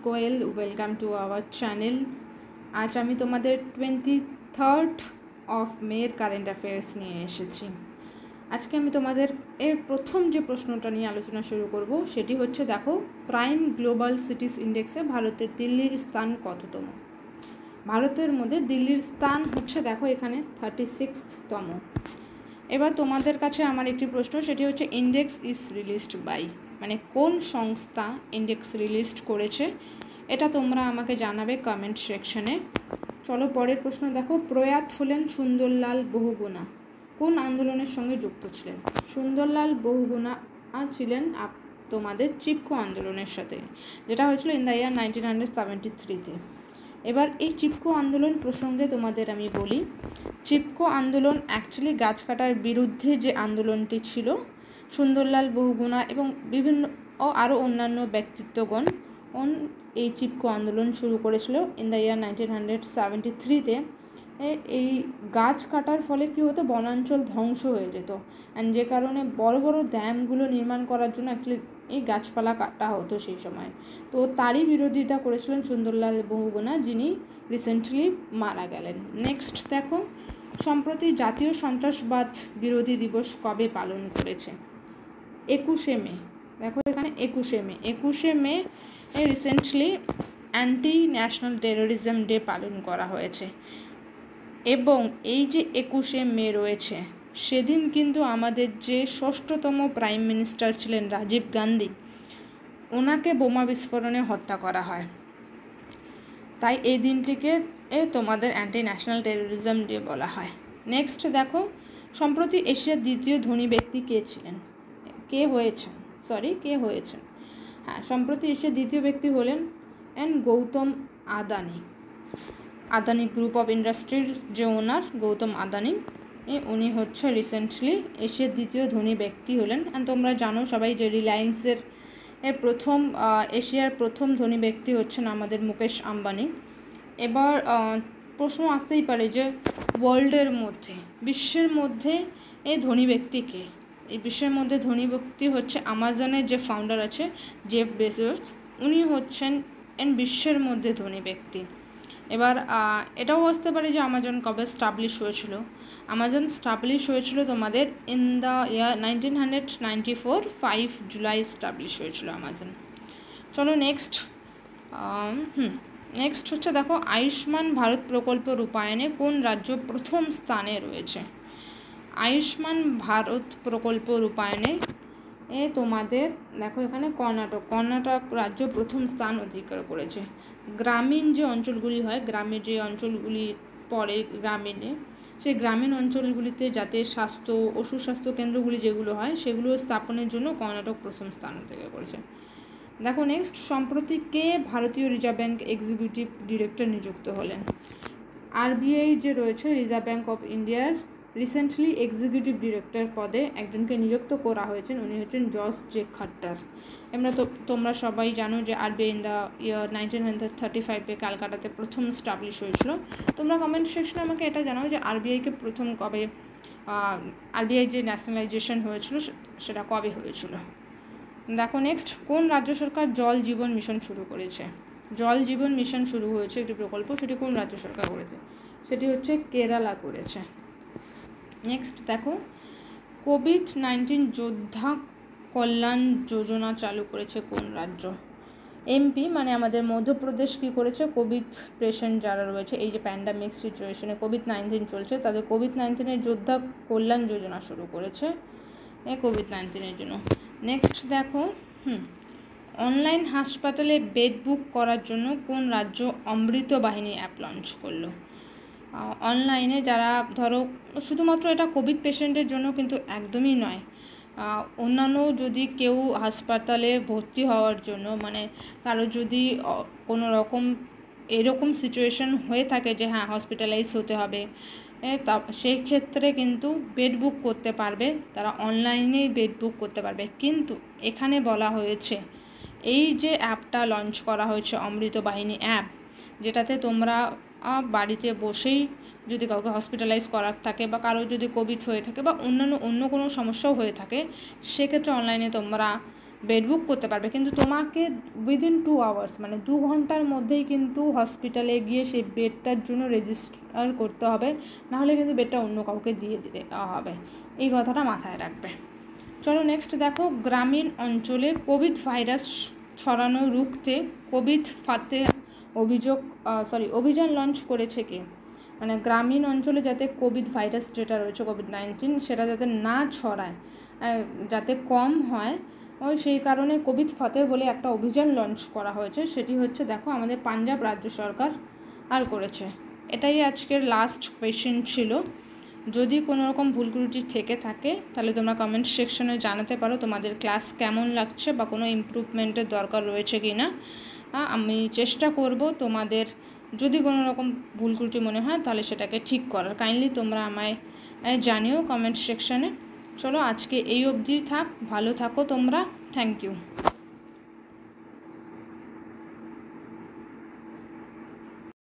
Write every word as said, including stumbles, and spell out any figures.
Goyal, welcome to our channel. আজ আমি তোমাদের টোয়েন্টি থার্ড অফ মের কারেন্ট অ্যাফেয়ার্স নিয়ে এসেছি। আজকে আমি তোমাদের এর প্রথম যে প্রশ্নটা নিয়ে আলোচনা শুরু করব সেটি হচ্ছে, দেখো, প্রাইম গ্লোবাল সিটিস ইন্ডেক্সে ভারতের দিল্লির স্থান কততম? ভারতের মধ্যে দিল্লির স্থান হচ্ছে, দেখো এখানে থার্টি সিক্সথতম। এবার তোমাদের কাছে আমার একটি প্রশ্ন, সেটি হচ্ছে ইন্ডেক্স ইজ রিলিজড বাই, মানে কোন সংস্থা ইন্ডেক্স রিলিজ করেছে, এটা তোমরা আমাকে জানাবে কমেন্ট সেকশনে। চলো পরের প্রশ্ন দেখো, প্রয়াত হলেন সুন্দরলাল বহুগুণা, কোন আন্দোলনের সঙ্গে যুক্ত ছিলেন? সুন্দরলাল বহুগুণা ছিলেন তোমাদের চিপকো আন্দোলনের সাথে, যেটা হয়েছিল in the year nineteen hundred seventy থ্রিতে। এবার এই চিপকো আন্দোলন প্রসঙ্গে তোমাদের আমি বলি, চিপকো আন্দোলন অ্যাকচুয়ালি গাছ কাটার বিরুদ্ধে যে আন্দোলনটি ছিল, সুন্দরলাল বহুগুণা এবং বিভিন্ন ও আরও অন্যান্য ব্যক্তিত্বগণ এই চিপকো আন্দোলন শুরু করেছিল in the year nineteen hundred seventy থ্রিতে। এই গাছ কাটার ফলে কী হতো, বনাঞ্চল ধ্বংস হয়ে যেত, অ্যান্ড যে কারণে বড় বড় ড্যামগুলো নির্মাণ করার জন্য অ্যাকচুয়ালি এই গাছপালা কাটা হতো সেই সময়। তো তারই বিরোধিতা করেছিলেন সুন্দরলাল বহুগুণা, যিনি রিসেন্টলি মারা গেলেন। নেক্সট দেখো, সম্প্রতি জাতীয় সন্ত্রাসবাদ বিরোধী দিবস কবে পালন করেছে? একুশে মে। দেখো এখানে একুশে মে একুশে May recently anti national terrorism day পালন করা হয়েছে। এবং এই যে একুশে মে রয়েছে, সেদিন কিন্তু আমাদের যে ষষ্ঠতম প্রাইম মিনিস্টার ছিলেন রাজীব গান্ধী, ওনাকে বোমা বিস্ফোরণে হত্যা করা হয়। তাই এই দিনটিকে তোমাদের অ্যান্টি ন্যাশনাল টেরোরিজম ডে বলা হয়। নেক্সট দেখো, সম্প্রতি এশিয়ার দ্বিতীয় ধনী ব্যক্তি কে ছিলেন? কে হয়েছেন সরি কে হয়েছেন হ্যাঁ সম্প্রতি এশিয়ার দ্বিতীয় ব্যক্তি হলেন N Gautam Adani. Adani group of ইন্ডাস্ট্রির যে ওনার গৌতম আদানি, উনি হচ্ছে রিসেন্টলি এশিয়ার দ্বিতীয় ধনী ব্যক্তি হলেন। অ্যান্ড তোমরা জানো সবাই যে রিলায়েন্সের এর প্রথম এশিয়ার প্রথম ধনী ব্যক্তি হচ্ছেন আমাদের মুকেশ আম্বানি। এবার প্রশ্ন আসতেই পারে যে ওয়ার্ল্ডের মধ্যে বিশ্বের মধ্যে এই ধনী ব্যক্তিকে, এই বিশ্বের মধ্যে ধনী ব্যক্তি হচ্ছে আমাজনের যে ফাউন্ডার আছে জেফ বেজোস, উনি হচ্ছেন এন বিশ্বের মধ্যে ধনী ব্যক্তি। এবার এটাও আসতে পারে যে আমাজন কবে স্টাবলিশ হয়েছিল? আমাজন স্টাবলিশ হয়েছিল তোমাদের in the year nineteen hundred ninety four five July establish হয়েছিল আমাজন। চলো নেক্সট হুম নেক্সট হচ্ছে, দেখো, আয়ুষ্মান ভারত প্রকল্প রূপায়ণে কোন রাজ্য প্রথম স্থানে রয়েছে? আয়ুষ্মান ভারত প্রকল্প রূপায়ণে এ তোমাদের দেখো এখানে কর্ণাটক কর্ণাটক রাজ্য প্রথম স্থান অধিকার করেছে। গ্রামীণ যে অঞ্চলগুলি হয়, গ্রামে যে অঞ্চলগুলি পড়ে গ্রামীণে, সেই গ্রামীণ অঞ্চলগুলিতে যাতে স্বাস্থ্য ও সুস্বাস্থ্য কেন্দ্রগুলি যেগুলো হয় সেগুলো স্থাপনের জন্য কর্ণাটক প্রথম স্থান অধিকার করেছে। দেখো নেক্সট, সম্প্রতি কে ভারতীয় রিজার্ভ ব্যাঙ্ক এক্সিকিউটিভ ডিরেক্টর নিযুক্ত হলেন? আরবিআই যে রয়েছে, রিজার্ভ ব্যাঙ্ক অফ ইন্ডিয়ার রিসেন্টলি এক্সিকিউটিভ ডিরেক্টর পদে একজনকে নিযুক্ত করা হয়েছেন, উনি হচ্ছেন জস জে খাট্টার। আমরা তো তোমরা সবাই জানো যে RBI in the year nineteen hundred thirty ফাইভে ক্যালকাটাতে প্রথম স্টাবলিশ হয়েছিল। তোমরা কমেন্ট সেকশনে আমাকে এটা জানাও যে আরবিআইকে প্রথম কবে, আরবিআই যে ন্যাশনালাইজেশন হয়েছিল সেটা কবে হয়েছিল। দেখো নেক্সট, কোন রাজ্য সরকার জল জীবন মিশন শুরু করেছে? জল জীবন মিশন শুরু হয়েছে একটি প্রকল্প, সেটি কোন রাজ্য সরকার করেছে? সেটি হচ্ছে কেরালা করেছে। নেক্সট দেখো, কোভিড নাইন্টিন যোদ্ধা কল্যাণ যোজনা চালু করেছে কোন রাজ্য? এমপি, মানে আমাদের মধ্যপ্রদেশ কী করেছে, কোভিড পেশেন্ট যারা রয়েছে, এই যে প্যান্ডামিক সিচুয়েশনে কোভিড নাইন্টিন চলছে, তাদের কোভিড নাইন্টিনের যোদ্ধা কল্যাণ যোজনা শুরু করেছে এই কোভিড নাইন্টিনের জন্য। নেক্সট দেখো, হুম অনলাইন হাসপাতালে বেড বুক করার জন্য কোন রাজ্য অমৃত বাহিনী অ্যাপ লঞ্চ করলো? অনলাইনে যারা, ধরো শুধুমাত্র এটা কোভিড পেশেন্টের জন্য কিন্তু একদমই নয়, অন্যান্য যদি কেউ হাসপাতালে ভর্তি হওয়ার জন্য, মানে কারো যদি কোনো রকম এরকম সিচুয়েশন হয়ে থাকে যে হ্যাঁ হসপিটালাইজ হতে হবে, তা সেই ক্ষেত্রে কিন্তু বেড বুক করতে পারবে, তারা অনলাইনেই বেড বুক করতে পারবে। কিন্তু এখানে বলা হয়েছে এই যে অ্যাপটা লঞ্চ করা হয়েছে অমৃত বাহিনী অ্যাপ, যেটাতে তোমরা বাড়িতে বসেই যদি কাউকে হসপিটালাইজ করার থাকে বা কারো যদি কোভিড হয়ে থাকে বা অন্যান্য অন্য কোনো সমস্যাও হয়ে থাকে, সেক্ষেত্রে অনলাইনে তোমরা বেড বুক করতে পারবে, কিন্তু তোমাকে উইদিন টু আওয়ার্স মানে দু ঘন্টার মধ্যেই কিন্তু হসপিটালে গিয়ে সেই বেডটার জন্য রেজিস্টার করতে হবে, নাহলে কিন্তু বেডটা অন্য কাউকে দিয়ে দিতে হবে। এই কথাটা মাথায় রাখবে। চলো নেক্সট দেখো, গ্রামীণ অঞ্চলে কোভিড ভাইরাস ছড়ানো রুখতে কোভিড ফাতে অভিযোগ সরি অভিযান লঞ্চ করেছে কে? মানে গ্রামীণ অঞ্চলে যাতে কোভিড ভাইরাস যেটা রয়েছে কোভিড নাইন্টিন সেটা যাতে না ছড়ায়, যাতে কম হয়, ওই সেই কারণে কোভিড ফাতে বলে একটা অভিযান লঞ্চ করা হয়েছে। সেটি হচ্ছে দেখো আমাদের পাঞ্জাব রাজ্য সরকার আর করেছে। এটাই আজকের লাস্ট কোয়েশ্চেন ছিল। যদি কোনো রকম ভুল ত্রুটি থেকে থাকে তাহলে তোমরা কমেন্ট সেকশনে জানাতে পারো তোমাদের ক্লাস কেমন লাগছে বা কোনো ইমপ্রুভমেন্টের দরকার রয়েছে কি না। আমি চেষ্টা করব তোমাদের যদি কোনো রকম ভুল ত্রুটি মনে হয় তাহলে সেটাকে ঠিক করার। কাইন্ডলি তোমরা আমায় জানিও কমেন্ট সেকশনে। চলো আজকে এই অবধি থাক, ভালো থাকো তোমরা, থ্যাংক ইউ।